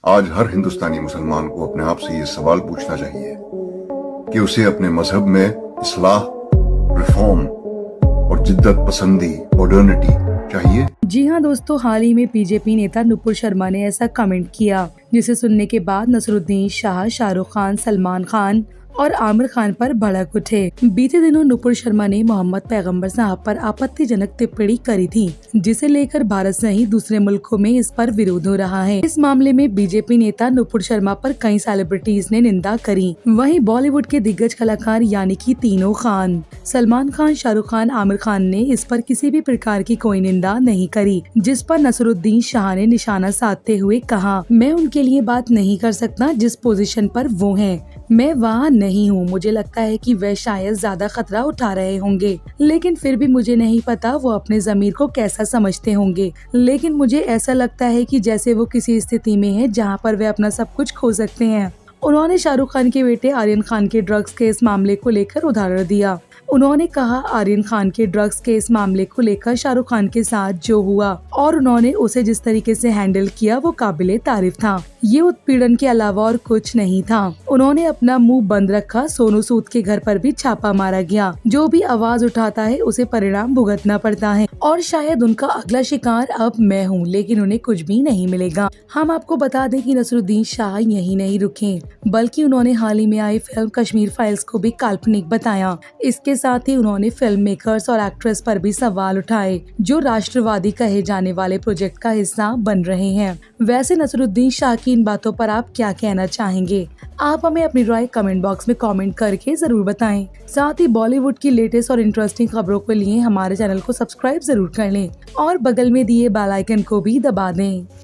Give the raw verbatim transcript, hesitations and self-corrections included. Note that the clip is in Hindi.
आज हर हिंदुस्तानी मुसलमान को अपने आप से ये सवाल पूछना चाहिए कि उसे अपने मजहब में इस्लाह, रिफॉर्म और जिद्दत पसंदी, मॉडर्निटी चाहिए। जी हाँ दोस्तों, हाल ही में बीजेपी नेता नुपुर शर्मा ने ऐसा कमेंट किया, जिसे सुनने के बाद नसरुद्दीन शाह, शाहरुख खान, सलमान खान और आमिर खान पर भड़क उठे। बीते दिनों नुपुर शर्मा ने मोहम्मद पैगंबर साहब पर आपत्तिजनक टिप्पणी करी थी, जिसे लेकर भारत सहित दूसरे मुल्कों में इस पर विरोध हो रहा है। इस मामले में बीजेपी नेता नुपुर शर्मा पर कई सेलिब्रिटीज ने निंदा करी। वहीं बॉलीवुड के दिग्गज कलाकार यानी कि तीनों खान, सलमान खान, शाहरुख खान, आमिर खान ने इस पर किसी भी प्रकार की कोई निंदा नहीं करी, जिस पर नसरुद्दीन शाह ने निशाना साधते हुए कहा, मैं उनके लिए बात नहीं कर सकता जिस पोजीशन पर वो हैं। मैं वहाँ नहीं हूँ। मुझे लगता है कि वह शायद ज्यादा खतरा उठा रहे होंगे, लेकिन फिर भी मुझे नहीं पता वो अपने ज़मीर को कैसा समझते होंगे। लेकिन मुझे ऐसा लगता है कि जैसे वो किसी स्थिति में है जहाँ पर वे अपना सब कुछ खो सकते हैं। उन्होंने शाहरुख खान के बेटे आर्यन खान के ड्रग्स के इस मामले को लेकर उदाहरण दिया। उन्होंने कहा, आर्यन खान के ड्रग्स के इस मामले को लेकर शाहरुख खान के साथ जो हुआ और उन्होंने उसे जिस तरीके से हैंडल किया वो काबिले तारीफ था। ये उत्पीड़न के अलावा और कुछ नहीं था। उन्होंने अपना मुंह बंद रखा। सोनू सूद के घर पर भी छापा मारा गया। जो भी आवाज उठाता है उसे परिणाम भुगतना पड़ता है और शायद उनका अगला शिकार अब मैं हूँ, लेकिन उन्हें कुछ भी नहीं मिलेगा। हम आपको बता दें कि नसरुद्दीन शाह यही नहीं रुके, बल्कि उन्होंने हाल ही में आई फिल्म कश्मीर फाइल्स को भी काल्पनिक बताया। इसके साथ ही उन्होंने फिल्म मेकर्स और एक्ट्रेस पर भी सवाल उठाए, जो राष्ट्रवादी कहे जाने वाले प्रोजेक्ट का हिस्सा बन रहे हैं। वैसे नसरुद्दीन शाह की इन बातों पर आप क्या कहना चाहेंगे? आप हमें अपनी राय कमेंट बॉक्स में कमेंट करके जरूर बताएं। साथ ही बॉलीवुड की लेटेस्ट और इंटरेस्टिंग खबरों के लिए हमारे चैनल को सब्सक्राइब जरूर कर लें और बगल में दिए बेल आइकन को भी दबा दें।